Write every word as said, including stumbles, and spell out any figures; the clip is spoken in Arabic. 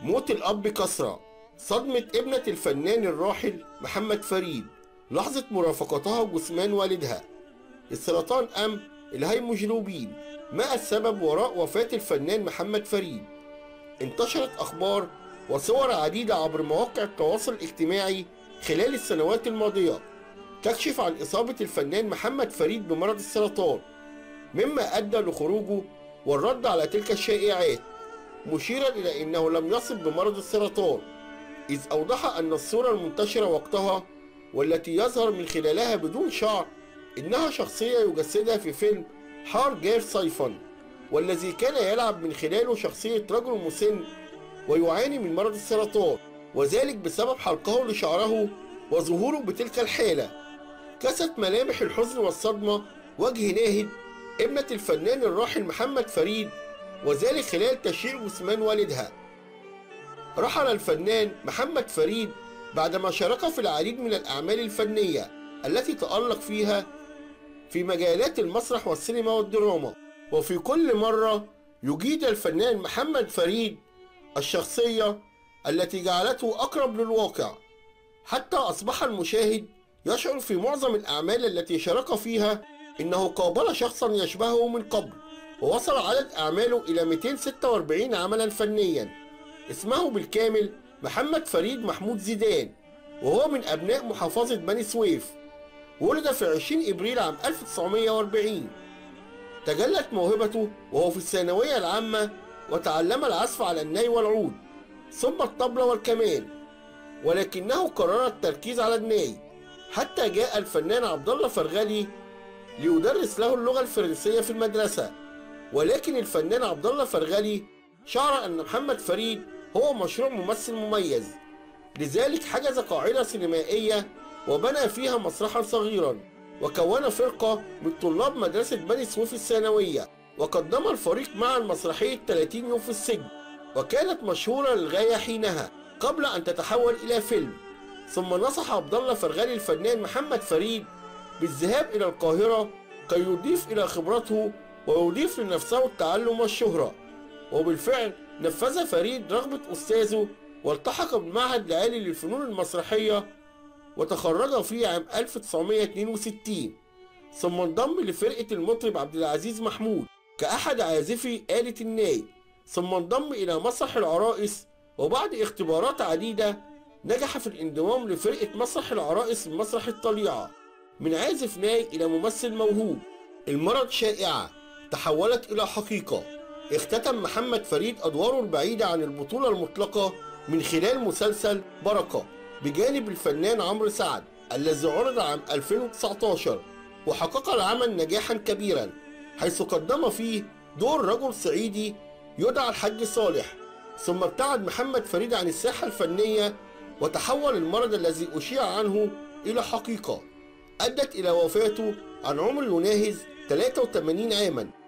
موت الأب كسرة، صدمة ابنة الفنان الراحل محمد فريد لحظة مرافقتها جثمان والدها، السرطان أم الهيموجلوبين، ما السبب وراء وفاة الفنان محمد فريد؟ انتشرت أخبار وصور عديدة عبر مواقع التواصل الاجتماعي خلال السنوات الماضية تكشف عن إصابة الفنان محمد فريد بمرض السرطان، مما أدى لخروجه والرد على تلك الشائعات، مشيرا إلى أنه لم يصب بمرض السرطان، إذ أوضح أن الصورة المنتشرة وقتها والتي يظهر من خلالها بدون شعر إنها شخصية يجسدها في فيلم حار جير صيفا، والذي كان يلعب من خلاله شخصية رجل مسن ويعاني من مرض السرطان، وذلك بسبب حلقه لشعره وظهوره بتلك الحالة. كست ملامح الحزن والصدمة وجه ناهد ابنة الفنان الراحل محمد فريد، وذلك خلال تشييع جثمان والدها. رحل الفنان محمد فريد بعدما شارك في العديد من الأعمال الفنية التي تألق فيها في مجالات المسرح والسينما والدراما، وفي كل مرة يجيد الفنان محمد فريد الشخصية التي جعلته أقرب للواقع، حتى أصبح المشاهد يشعر في معظم الأعمال التي شارك فيها إنه قابل شخصا يشبهه من قبل، ووصل عدد أعماله إلى مئتين وستة وأربعين عملا فنيا. اسمه بالكامل محمد فريد محمود زيدان، وهو من أبناء محافظة بني سويف. ولد في عشرين إبريل عام ألف وتسعمائة وأربعين. تجلت موهبته وهو في الثانوية العامة، وتعلم العزف على الناي والعود ثم الطبلة والكمان، ولكنه قرر التركيز على الناي حتى جاء الفنان عبد الله فرغلي ليدرس له اللغة الفرنسية في المدرسة. ولكن الفنان عبد الله فرغلي شعر أن محمد فريد هو مشروع ممثل مميز، لذلك حجز قاعدة سينمائية وبنى فيها مسرحا صغيرا، وكون فرقة من طلاب مدرسة بني سويف الثانوية، وقدم الفريق معا مسرحية ثلاثين يوم في السجن، وكانت مشهورة للغاية حينها قبل أن تتحول إلى فيلم. ثم نصح عبد الله فرغلي الفنان محمد فريد بالذهاب إلى القاهرة كي يضيف إلى خبرته ويضيف لنفسه التعلم والشهرة، وبالفعل نفذ فريد رغبة أستاذه والتحق بالمعهد العالي للفنون المسرحية، وتخرج فيه عام ألف وتسعمائة واثنين وستين. ثم انضم لفرقة المطرب عبد العزيز محمود كأحد عازفي آلة الناي، ثم انضم إلى مسرح العرائس، وبعد اختبارات عديدة نجح في الانضمام لفرقة مسرح العرائس بمسرح الطليعة، من عازف ناي إلى ممثل موهوب. المرض شائعة تحولت إلى حقيقة. اختتم محمد فريد أدواره البعيدة عن البطولة المطلقة من خلال مسلسل بركة بجانب الفنان عمرو سعد الذي عرض عام ألفين وتسعة عشر، وحقق العمل نجاحا كبيرا، حيث قدم فيه دور رجل صعيدي يدعى الحاج صالح. ثم ابتعد محمد فريد عن الساحة الفنية، وتحول المرض الذي أشيع عنه إلى حقيقة أدت إلى وفاته عن عمر يناهز ثلاثة وثمانين عاما.